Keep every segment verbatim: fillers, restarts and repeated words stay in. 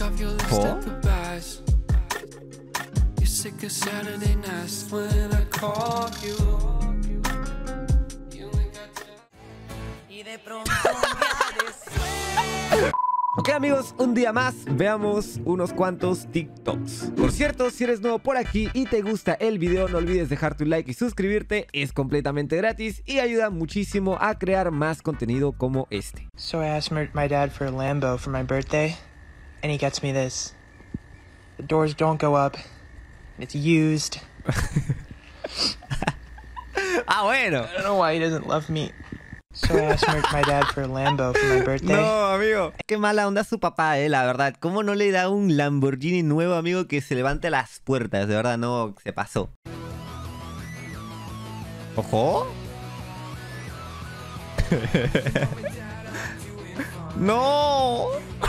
¿Oh? Ok amigos, un día más veamos unos cuantos TikToks. Por cierto, si eres nuevo por aquí y te gusta el video, no olvides dejar tu like y suscribirte. Es completamente gratis y ayuda muchísimo a crear más contenido como este. So I asked my dad for a Lambo for my birthday, and he gets me this. The doors don't go up. It's used. Ah, bueno. I don't know why he doesn't love me. So I asked my dad for a Lambo for my birthday. No, amigo. Qué mala onda su papá, eh, la verdad. ¿Cómo no le da un Lamborghini nuevo, amigo, que se levante las puertas? De verdad, no, se pasó. ¡Ojo! ¡No!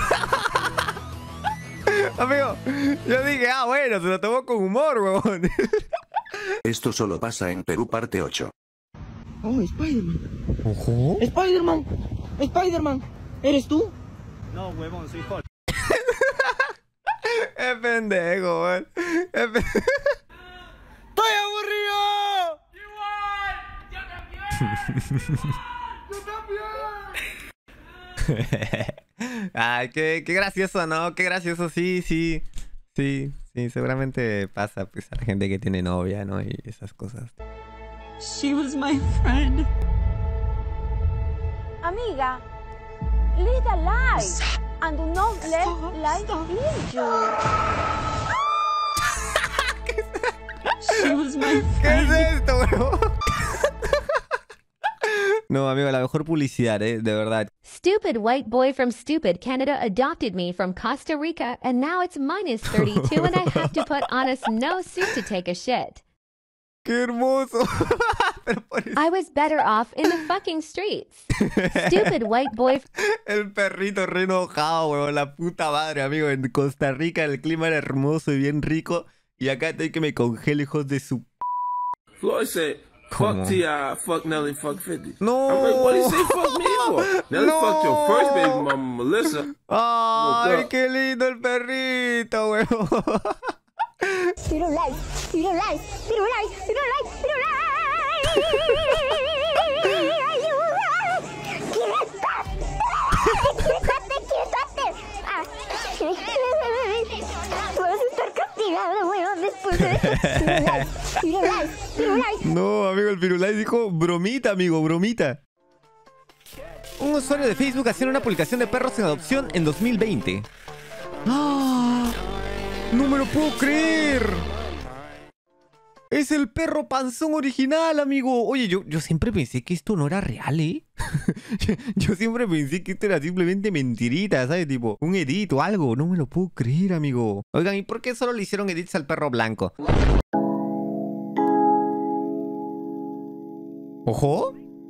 Amigo, yo dije, ah, bueno, se lo tomó con humor, huevón. Esto solo pasa en Perú, parte ocho. Oh, Spider-Man. ¿Ojo? Spider-Man. Spider-Man. ¿Eres tú? No, huevón, soy Hulk. Es pendejo, weón. Es pendejo. ¡Estoy aburrido! ¡Igual! ¡Yo también! ¡Yo también! Ay, qué, qué gracioso, ¿no? Qué gracioso, sí, sí. Sí, sí, seguramente pasa pues a la gente que tiene novia, ¿no? Y esas cosas. She was my friend. Amiga, lead a life and do not let life lead you. She was my ¿Qué es friend. esto, weón? No, amigo, la mejor publicidad, ¿eh? De verdad. Stupid white boy from stupid Canada adopted me from Costa Rica, and now it's minus thirty-two and I have to put on a snow suit to take a shit. ¡Qué hermoso! Pero por eso... I was better off in the fucking streets. Stupid white boy. El perrito re enojado, weón. La puta madre, amigo. En Costa Rica el clima era hermoso y bien rico. Y acá estoy que me congelo, hijos de su... Floyd said, fuck T I, fuck Nelly, fuck fifty. No. I'm like, what did he say fuck me for? Nelly No. fucked your first baby mama, Melissa. ¡Ay, qué lindo el perrito, weón! Pirulais, Pirulais, Pirulais, Pirulais, Pirulais. ¡Ayuda! ¡Quítate! ¡Quítate! Ah. Vas a estar castigado, weón, después de eso. Pirulais, Pirulais, Pirulais. No, amigo, el Pirulais dijo bromita, amigo, bromita. Un usuario de Facebook hacía una publicación de perros en adopción en dos mil veinte. ¡Ah! ¡No me lo puedo creer! ¡Es el perro panzón original, amigo! Oye, yo, yo siempre pensé que esto no era real, ¿eh? Yo siempre pensé que esto era simplemente mentirita, ¿sabes? Tipo, un edit o algo. No me lo puedo creer, amigo. Oigan, ¿y por qué solo le hicieron edits al perro blanco? ¿Ojo?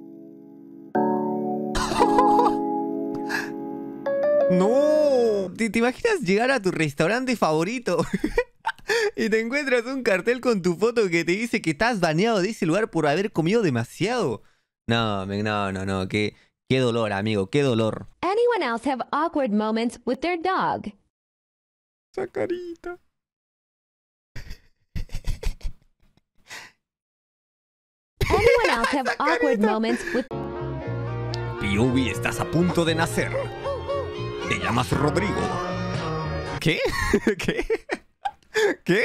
¡No! ¿Te, ¿Te imaginas llegar a tu restaurante favorito y te encuentras un cartel con tu foto que te dice que estás baneado de ese lugar por haber comido demasiado? No, men, no, no, no. Qué, qué dolor, amigo, qué dolor. Anyone else have awkward moments with their dog? Esa carita. Anyone else have awkward moments with... P O V, estás a punto de nacer. Te llamas Rodrigo. ¿Qué? ¿Qué? ¿Qué?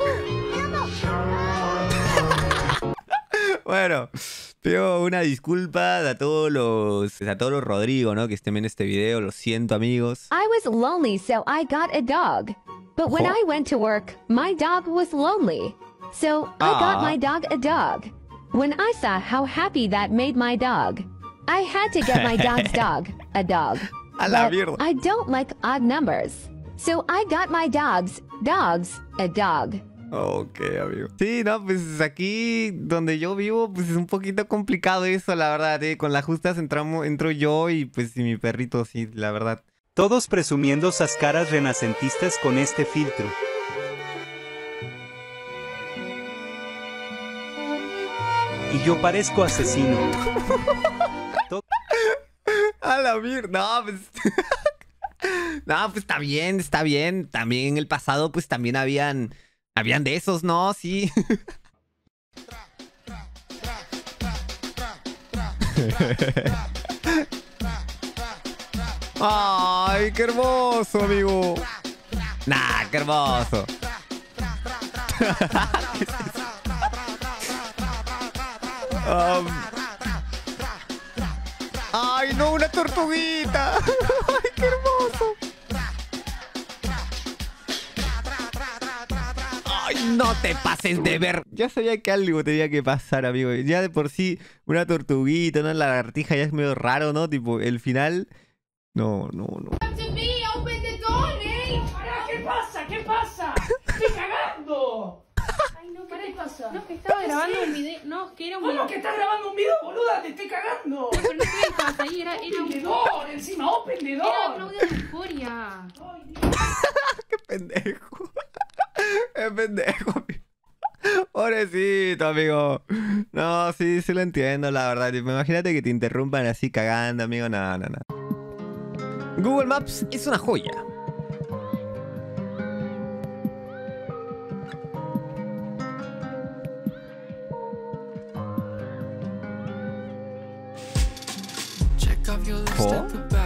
Bueno, pido una disculpa a todos los a todos los Rodrigo, ¿no? Que estén en este video. Lo siento, amigos. I was lonely, so I got a dog. But when Oh. I went to work, my dog was lonely. So I Aw. got my dog a dog. When I saw how happy that made my dog, I had to get my dog's dog a dog. A la But mierda. I don't like odd numbers. So I got my dog's dogs a dog. Ok, amigo. Sí, no, pues aquí donde yo vivo, pues es un poquito complicado eso, la verdad, ¿eh? Con las justas entramos, entro yo y pues y mi perrito, sí, la verdad. Todos presumiendo esas caras renacentistas con este filtro. Y yo parezco asesino. A la mierda, no, pues... No, pues está bien, está bien. También en el pasado, pues también habían... Habían de esos, ¿no? Sí. Ay, qué hermoso, amigo. Nah, qué hermoso. um... Ay, no, una tortuguita. Ay, qué hermoso. Ay, no te pases de ver. Ya sabía que algo tenía que pasar, amigo. Ya de por sí, una tortuguita, una lagartija ya es medio raro, ¿no? Tipo, el final... No, no, no. ¿Qué pasa? ¿Qué pasa? ¡Estoy cagando! Ay, no, ¿qué pasa? No, que estaba grabando un video. No, que era un ¿Cómo que estás grabando un video, boluda? ¡Te estoy cagando! Pero no sé qué pasa ahí, era, era un... ¡Pendedor! ¡Encima, oh, pendedor! Era un audio de euforia. ¡Qué pendejo! ¡Qué pendejo, amigo! Pobrecito, amigo. No, sí, sí lo entiendo, la verdad. Tipo, imagínate que te interrumpan así cagando, amigo. No, no, no. Google Maps es una joya. ¿Oh?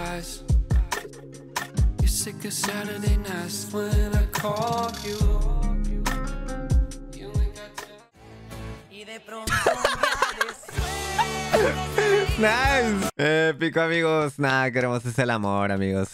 Nice. Épico, amigos. Nada, qué hermoso es el amor, amigos.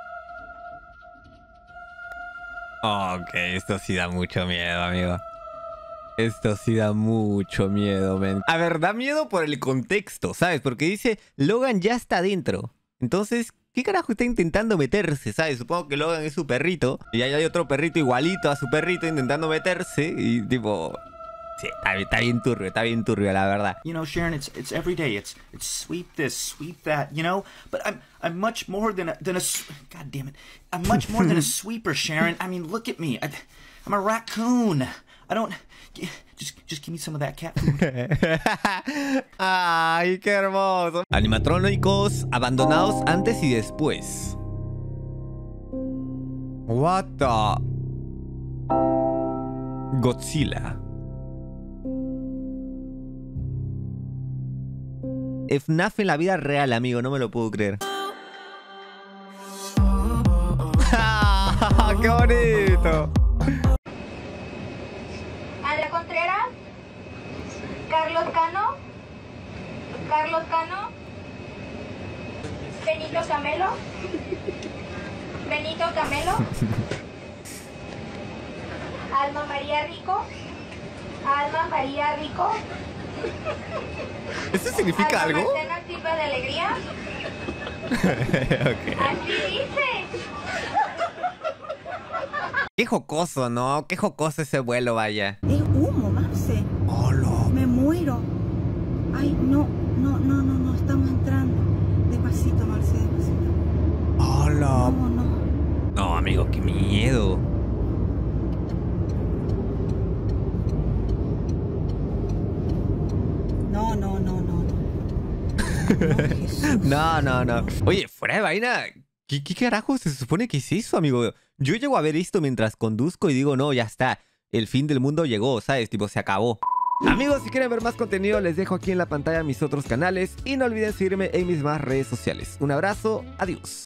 Ok, esto sí da mucho miedo, amigo. Esto sí da mucho miedo, men. A ver, da miedo por el contexto, ¿sabes? Porque dice, Logan ya está adentro. Entonces, ¿qué carajo está intentando meterse, sabes? Supongo que Logan es su perrito. Y ahí hay otro perrito igualito a su perrito intentando meterse. Y tipo... Sí, está, está bien turbio, está bien turbio, la verdad. You know, Sharon, it's it's every day. It's it's sweep this, sweep that, you know? But I'm I'm much more than a than a God damn it. I'm much more than a sweeper, Sharon. I mean, look at me. I, I'm a raccoon. I don't just just give me some of that cat food. Ay, qué hermoso. Animatrónicos abandonados antes y después. What the Godzilla. F NAF en la vida real, amigo, no me lo puedo creer. ¡Qué bonito! Andrea Contreras, Carlos Cano, Carlos Cano, Benito Camelo, Benito Camelo, Alma María Rico, Alma María Rico. ¿Eso significa Alma algo? Marcela Silva de Alegría. Okay. Así dice. Qué jocoso, ¿no? Qué jocoso ese vuelo, vaya. Es humo, Marce. Hola. Me muero. Ay, no, no, no, no, no, estamos entrando. Despacito, Marce, despacito. Hola. No, no. No, amigo, qué miedo. No, no, no, no, no. No, no, no. Oye, fuera de vaina, ¿qué, qué carajo se supone que es eso, amigo? Yo llego a ver esto mientras conduzco y digo, no, ya está. El fin del mundo llegó, ¿sabes? Tipo, se acabó. Amigos, si quieren ver más contenido, les dejo aquí en la pantalla mis otros canales. Y no olviden seguirme en mis más redes sociales. Un abrazo, adiós.